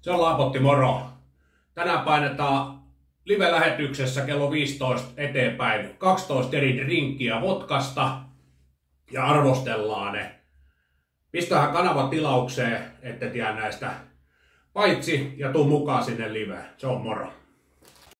Se on Laapotti, moro! Tänään painetaan live-lähetyksessä kello 15 eteenpäin 12 eri drinkkiä vodkasta ja arvostellaan ne. Pistähän kanava tilaukseen, ette tiedä näistä paitsi ja tuu mukaan sinne liveen. Se on moro!